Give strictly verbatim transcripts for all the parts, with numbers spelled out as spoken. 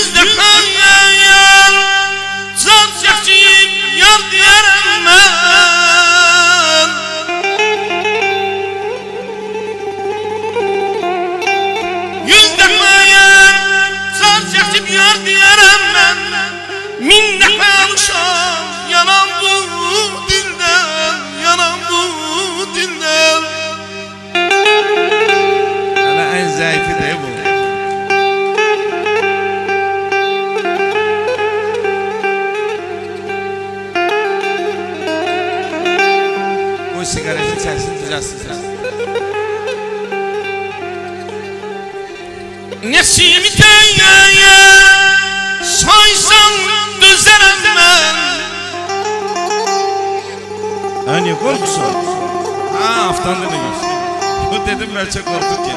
yüzde kayyan zat çekçiyim yar diyerim ben. Yüzde kayyan zat çekçiyim yar diyerim ben. Min defa uşağım yanam bu dilden, yanam bu dilden. Ana en zayıfı da bu. Bu sigaretin sesini düzelsin sen. Nesimi köye soysam düzerim ben. Hani korkusu? Ha haftandı ne görsün? Bu dedim ben çok korktuk ya.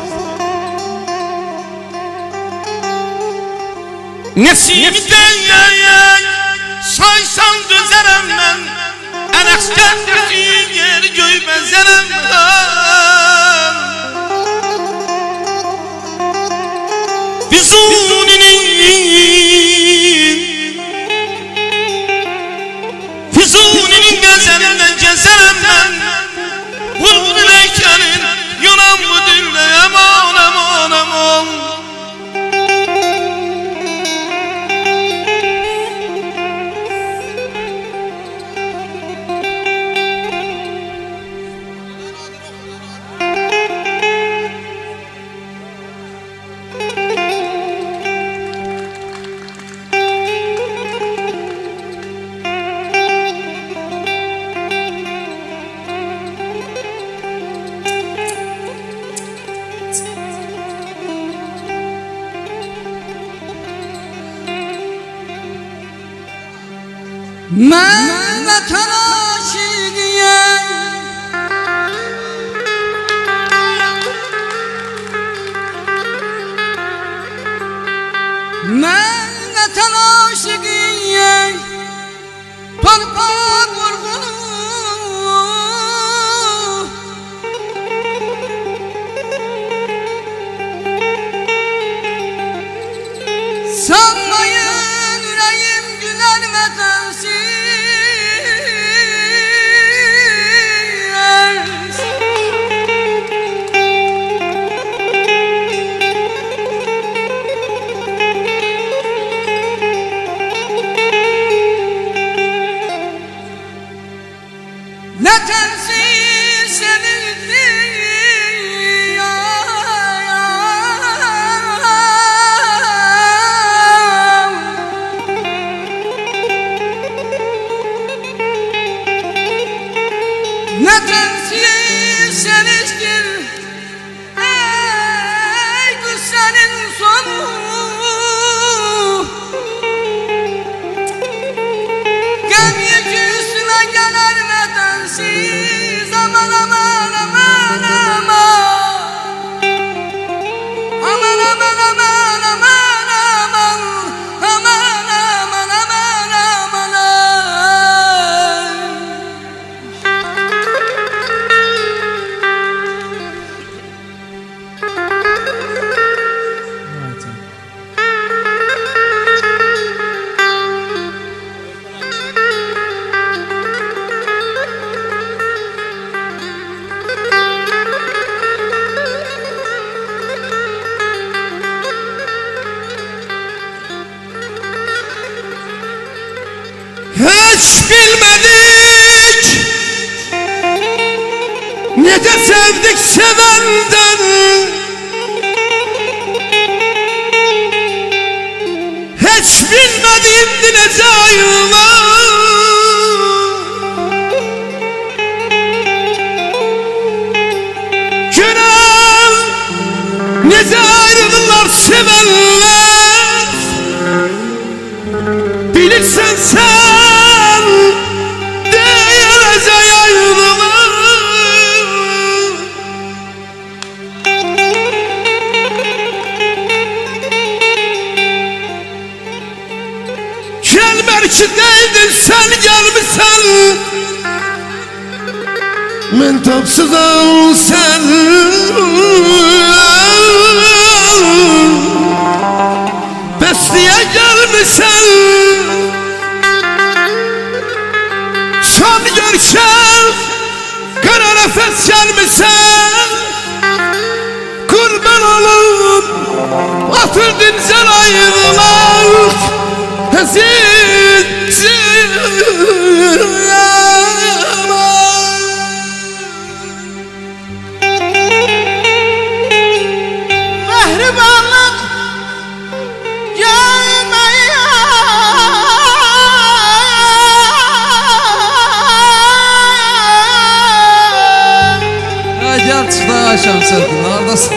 Nesimi köye soysam düzerim ben. Eneksterdeki yeri göğü benzerim ben. Füzuni'nin Füzuni'nin gözlerinden gezerim ben. Vurgun ileykenin yunan bu dille eman eman eman. Ben vatan aşığıyım, ben vatan aşığıyım, torpak vurgunu. Sanmayın yüreğim güler vatansiz. Vatansiz sevildi ya, ya. Vatansiz seviştir ey kız senin sonu. Gel yüzüne gelir vatansiz, aman aman aman aman. Aman aman aman aman aman. Aman aman aman aman ay. Hiç bilmedik ne de sevdik sevenden. Hiç bilmedim dineceğim. Günah nece ayrılırlar sevenler. Bilirsen sen değerece ayrılır. Gel merkedeydin sen gelmişsen. Men tapsızam sen. Bes diye gelmişsen son görsen kara nefes gelmişsen kurban olup atırdın sen ayrılık Mehribanlık gelmeye Gel çıkta akşam sırtın oradasın.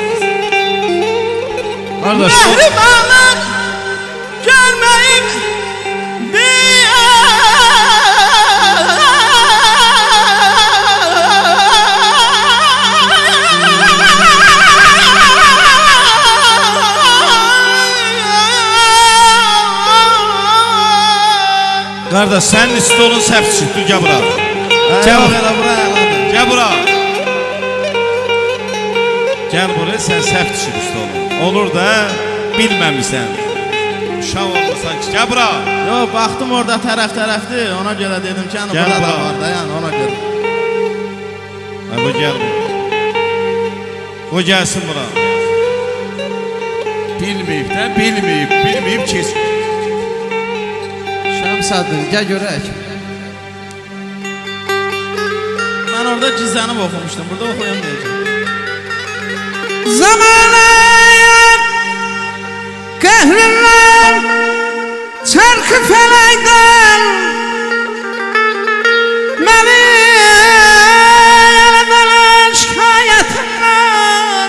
Kardeş Mehribanlık gelmeyim diye Kardeş senin stolun səhv çıxdı, gəl bura. Gəl bura. Gəl bura. Gəl bura, sən səhv çıxdı stolun. Olur da bilməmişsən. Uşaq olmasan ki, gəl bura. Yox, baxdım orada tərəf-tərəfdir, ona görə dedim ki, yəni Gəl burada da bura. var da, yəni ona görə. Ha, bu gəl bura. O gəlsin bura. Bilməyib də, bilməyib, bilməyib keç. Şəmsəddin, gəl görək. Mən orada gizlənib oxumuşdum, burada oxuyamayacağım. Zamanı kahraman çarkı felekten beni yaradan şikayetim var.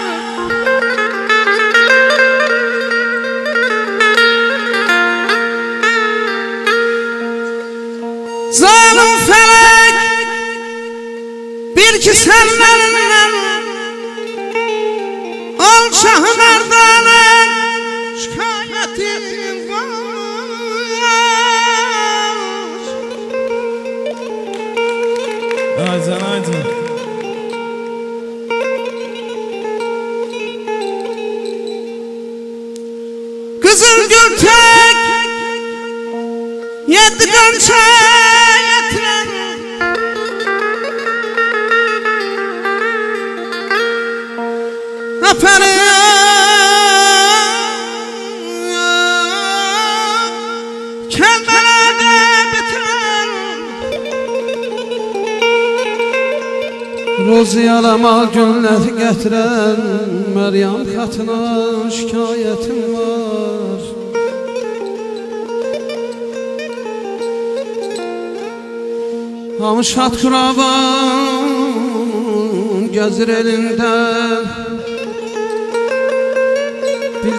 Zalim felek bir ki senlerinden Al şahın ardağının şikayetim var. Aycan, aycan. Kızıl gül tek yedi gönçe getiren Aferin Kelmelerde bitiren Roziyalama günləri gətirən Məryəm xatına şikayetim var. Hamı şad kuraban gəzir elində bir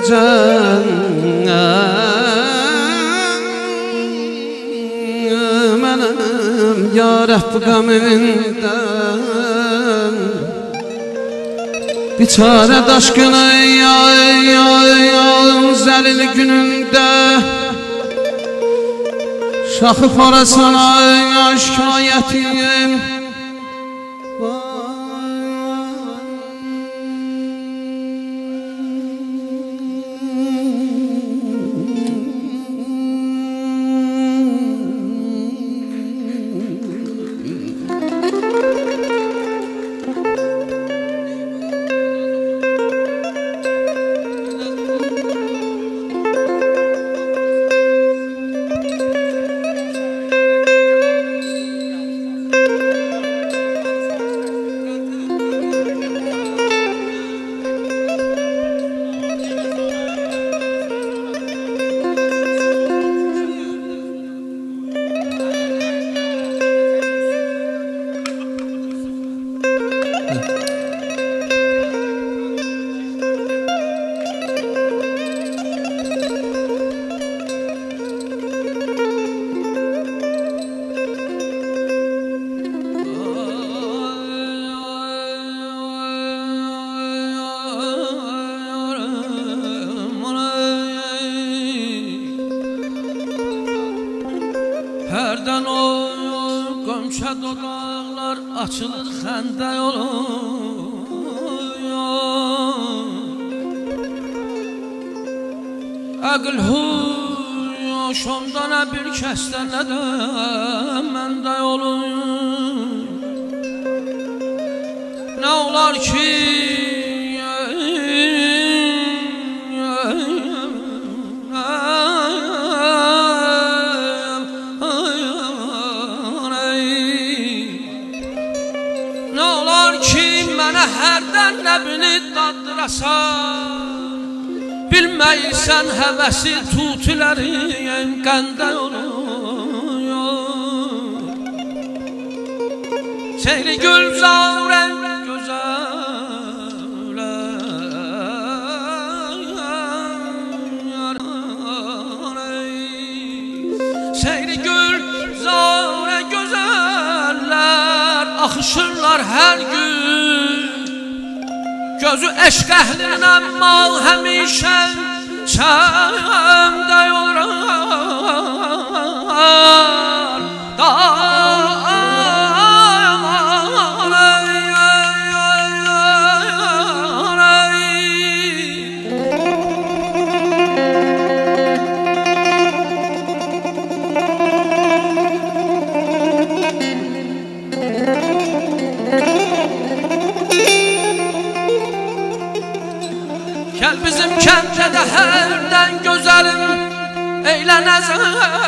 mənəm ya Rəbb qəmindən biçarə daşqını ya ya ya zəlil günündə şaxı parasına şikayetim Hərdən o gömşə dodaqlar açılır xəndə yolu. Nəql huy Şomda nə bir kəsdə nə də məndə yolum Nə olar ki Nə olar ki mənə hərdən nəbini daddırasan Bilməyirsən həvəsi tutilərin qəndə oluyor Seyri gülzarən gözələr Seyri gülzarən gözəller Axışırlar hər gün Gözü eşq əhlinin əmma həmişə çəmdə yorar Gəl bizim kəndə də hərdən gözəlim eylənəzər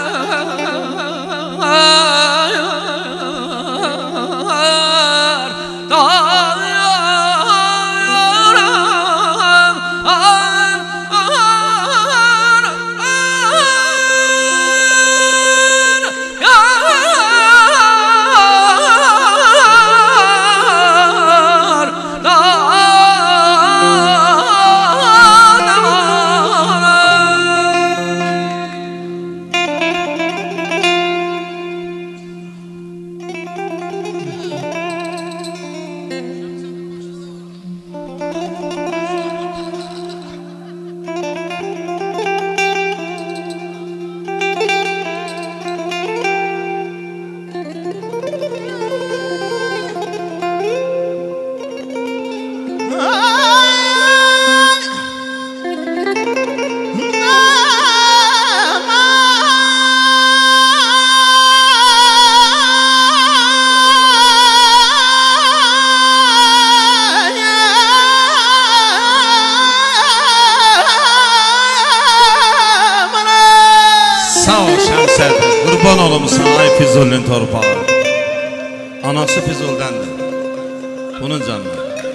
Qurban olumsan ay Füzulinin torpağı Anası Füzul'dendir Bunun canına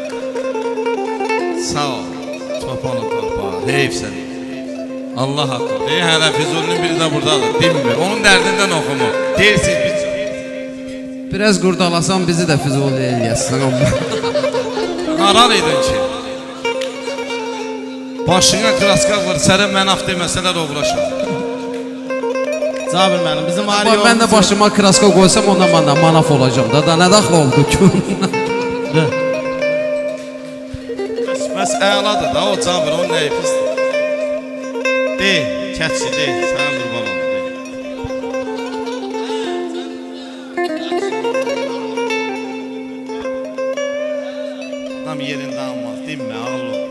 Sağ ol Çobanın torpağı Heyf sen Allah hakkı Ey hələ Füzulinin biri də buradadır Dinmir Onun dərdindən oxumu Deyirsiz biz Biraz qurdalasan bizi də Füzuli eləyəsən Qarar edin ki Başına kraska var Sərə mənaf deməsələr uğraşar Cabir mənim, bizim ayrı yolumuz Mən də başıma kraska qoysam ondan mənə manaf olacam da, da nə daxil oldu ki? Bəs əladır da o Cabir, onun nəyi pisdir? Dey, kətçi, dey, sən qurban olun, dey. Adam yerində almaz, dinmə, ağıl ol.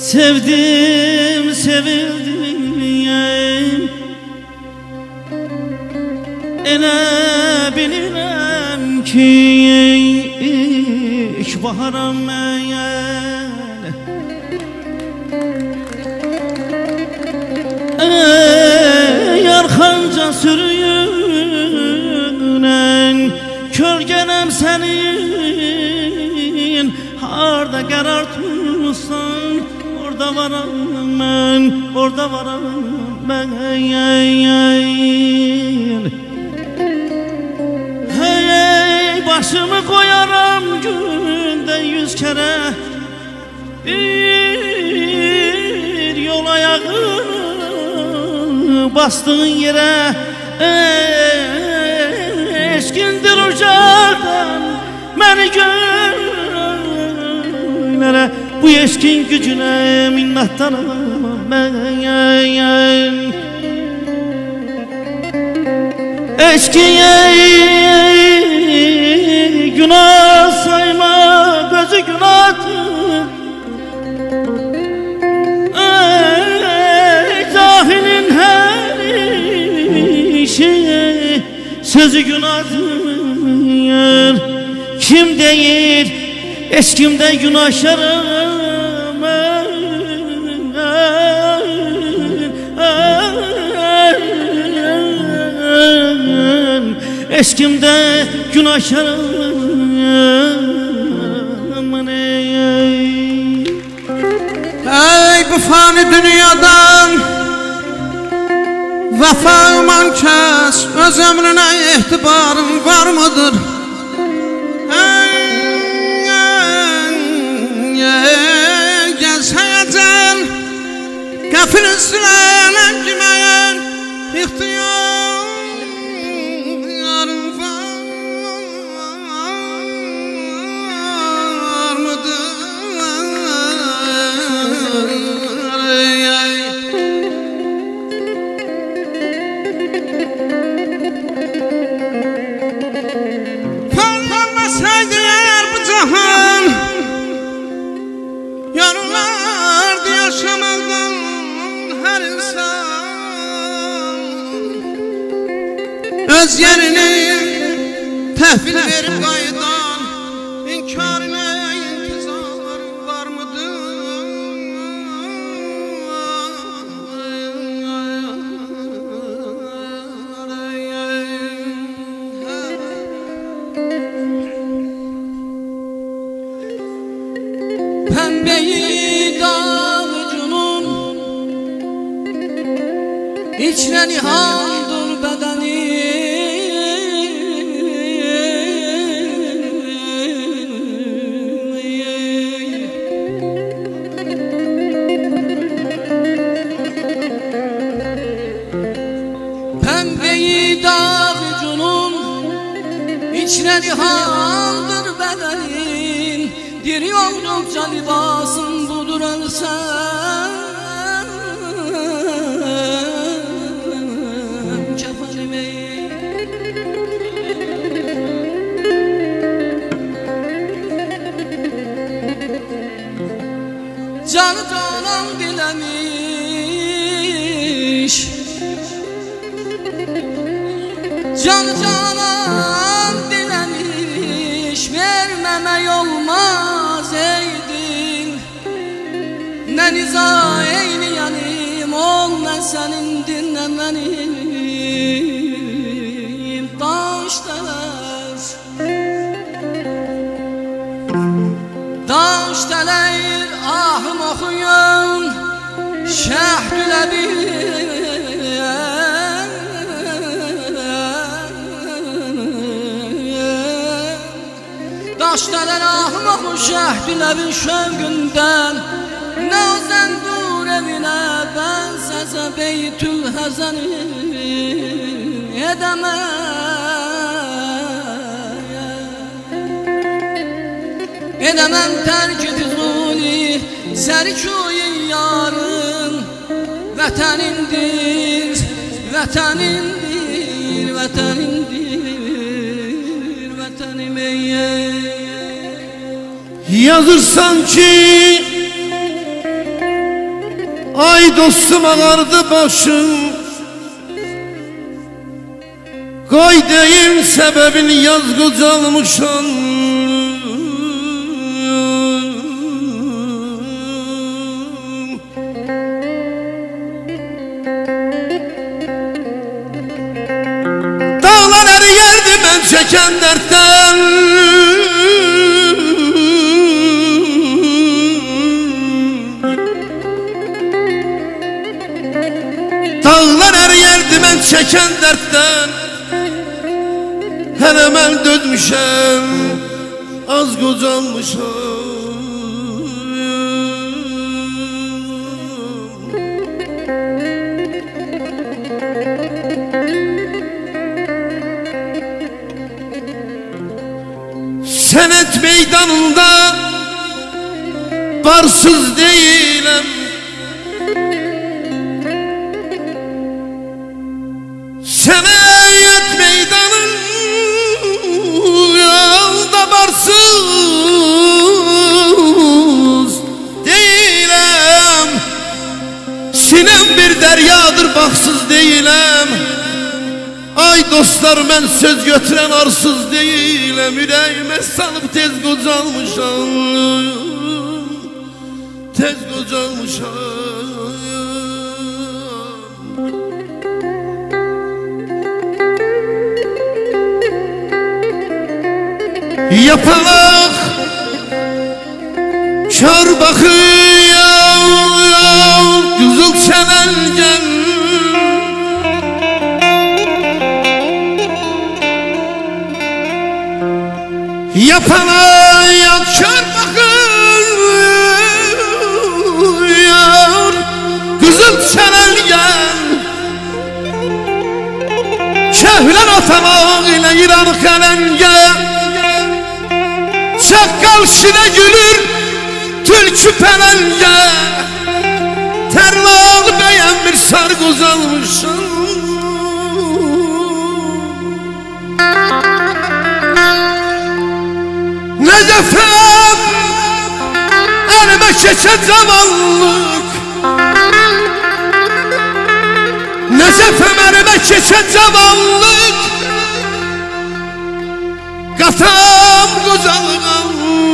Sevdim, sevildim Elə bilirəm ki ilk baharam mən Yarxanca sürüyünən Kölgənəm sənin Harda qərar tutsan Orada varam mən Orada varam mən Hey başımı koyaram günde yüz kere Bir yol ayağı bastığın yere Eşkindir ucağdan beni göğlere Bu eşkin gücüne minnettanım ben Eşkiye günah sayma gözü günahtır Ey cahilin her işi sözü günahtır Kim değil eşkimde günahşarım Eşkimde günahşarım Ey bu fani dünyadan Vefa iman kes Öz ömrüne ihtibarın var mıdır? Gelse ecel Gafil üstüne gimeyen İhtiyarın var mıdır? Parlanmasaydı eğer bu cahan Yarılardı yaşamaktan her insan Öz yerini tehvil verip kaydan İnkarine intizar var mıdır? Pembeyi dağcunun İçine nihandır bedeni Pembeyi dağcunun İçine nihandır bedenin Diri oldukça libasın budur ölsem Kefenimi Canı canan dilemiş Canı canan dilemiş Vermeme olmaz eydin Ne niza eyleyenim Ol ne senin dinlemenim Daş teler Daş teler ahım okuyun Şehdüle bir Daşlar ahım oku şehdüle bir şevgünden Ne ozen dur evine ben seze beytül hazeni edemem Edemem terk-i füzuli serkuyi yarın Vatenindir, vatenindir, vatenindir, vatenim ey Yazırsan ki Ay dostum ağardı başım, qoy deyim sebebini yaz qocalmışam. Dağlar eriyerdi mən çəkən dərddən, dağlar eriyerdi mən çəkən dərddən. Hələ mən dözmüşəm, az qocalmışam. Sənət meydanında barsız deyiləm, sənət meydanında barsız deyiləm, sinem bir dəryadır baxsız deyiləm. Ay dostlar, mən söz götürən arsız deyiləm, ürəyimə salıb tez qocalmışam, tez qocalmışam. Yapalaq kör baxıyor qızıl çələngen, yapalaq kör baxıyor qızıl çələngen. Şəhlər atamaq ilə İran xələngə, çakkal şine gülür tülkü pelenge. Terlalı beyen bir sarguz almışım. Necefem elime keçen zamanlık, Necefem elime keçen zamanlık. Qatam qocalığam,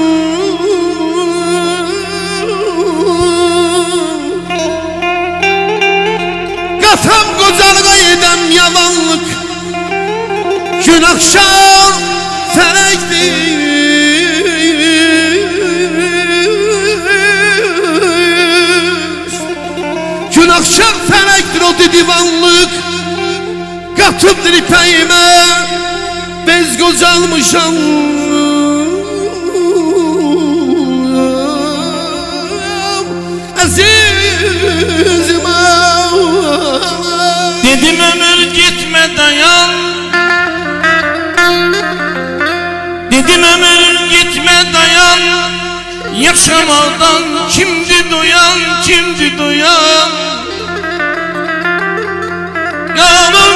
qatam qocalığa edəm yamanlıq. Gün axşam fələkdir, gün axşam fələkdir o divanlıq. Qatıbdır ipəyimə bez qocalmışam. Əzizim Dedim ömür gitme dayan, dedim ömür gitme dayan. Yaşamadan kimdi duyan, kimdi duyan. Yağmur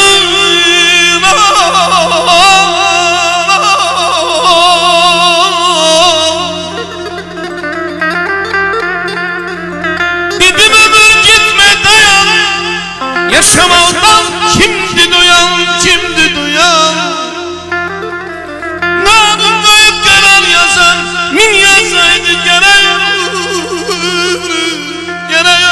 yaşamadan kimdi duyan, kimdi duyan. Namus koyup karar yazan, min yazsaydı gerek, gerek.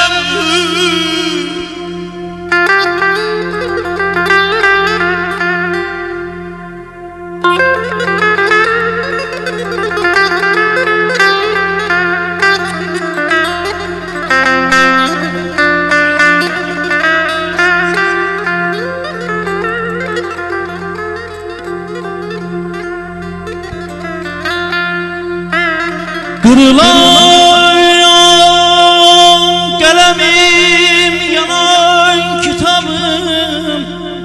Kırılan kalemim, yanan kitabım.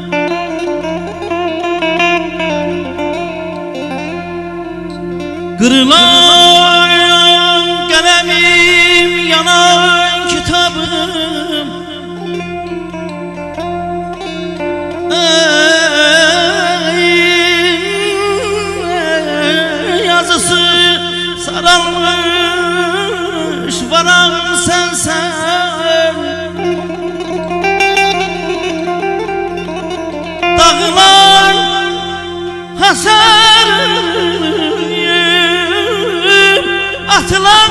Kırılan kalemim, yanan kitabım. Ey, yazısı sarılmış varan sen sen. basarım atılan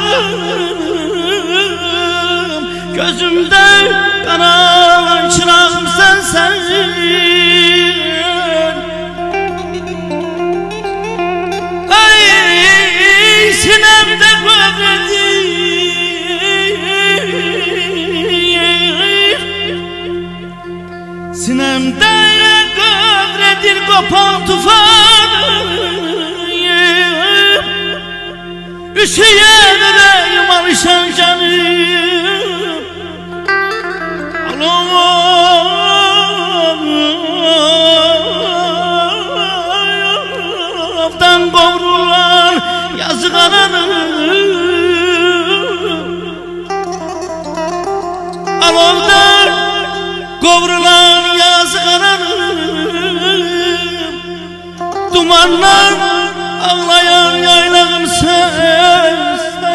kapım, gözümde karalan çırağım sensen. Ay sinemde kuvvedir, sinemde kuvvedir kopan tufanım, üşüyen yüreğim alışan canım. Alovdan kovrulan yazık ananım, alovdan kovrulan yazık ananım. Dumanlar ağlayan yaylağım sen.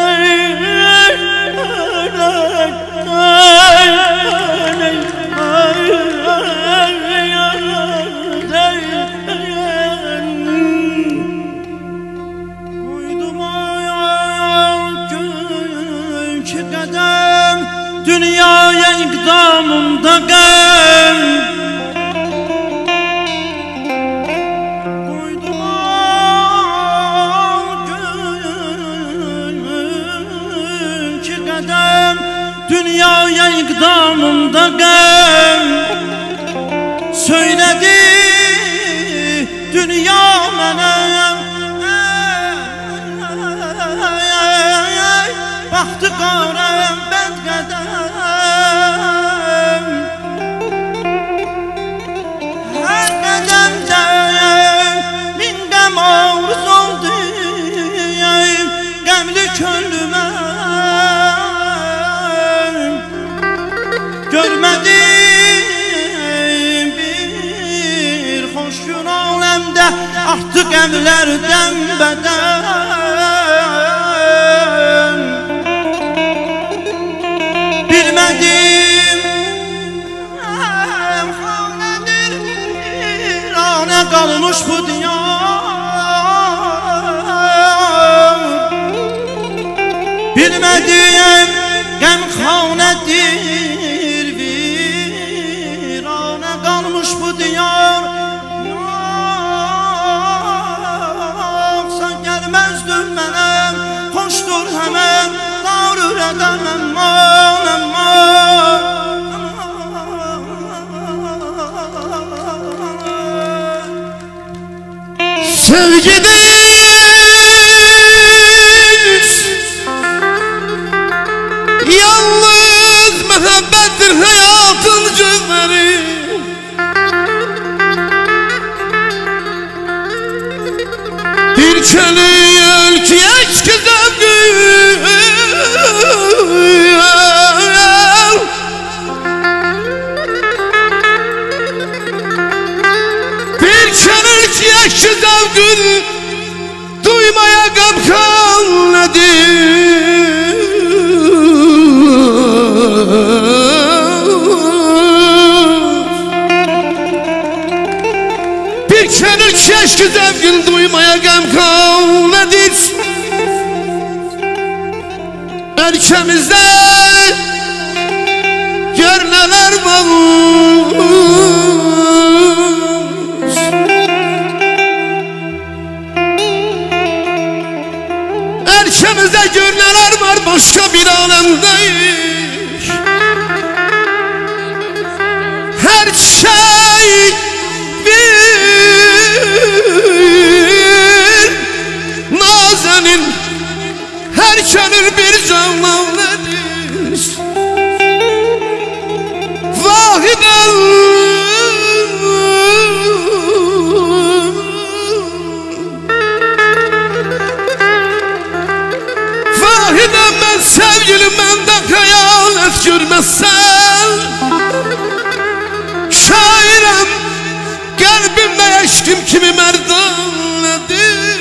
Koydum ayak iki kadem, dünyaya ikdamımda gel. Koydum ayak iki kadem, dünyaya ikdamımda gel. Söyledi dünya mənə, baxdı qarəm bənd qədəm. Hər qədəmdə min qəm arz oldu, qəmli könlümə. Görmədim bir xoş gün aləmdə, artdı qəmlərdən bədəm. Bilmədim xanədir, anə qalmış bu diyar. Bilmədim qəm xanədir, virana qalmış bu diyar. Yoxsa gəlməzdin mənəm, xoşdur həmən darur edəməm mən, mən. Sevginiz yalnız mühabbettir hayatın cüzleri. Bir çölü ki eşk zevki, bir çölü ki eşk zevki, duymaya gamkan nedir? Bir könül keşke zevkin duymaya gamkan nedir? Ülkemizde gör neler var. Ülkemizde gör neler var, başka bir alemdeyiz. Her şey bir nazenin, her gönül bir canlıdır. Vahiden vahiden ben sevgilim, benden hayalet görmezsen. Şairem kalbimde eşkim kimi merdanedir.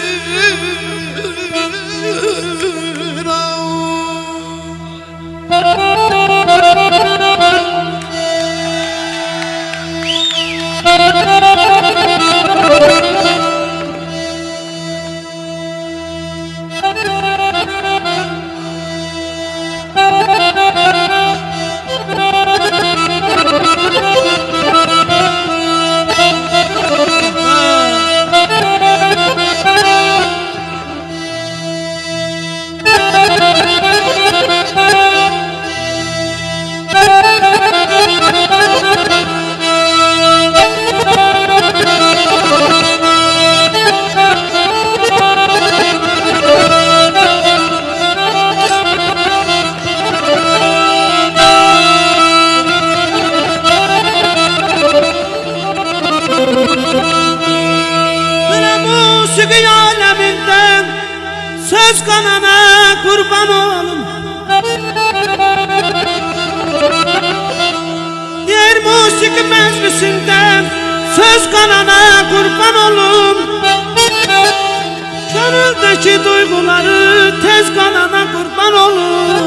söz kanana kurban olum. Diğer musiki meclisinden söz kanana kurban olum. Gönüldeki duyguları tez kanana kurban olum.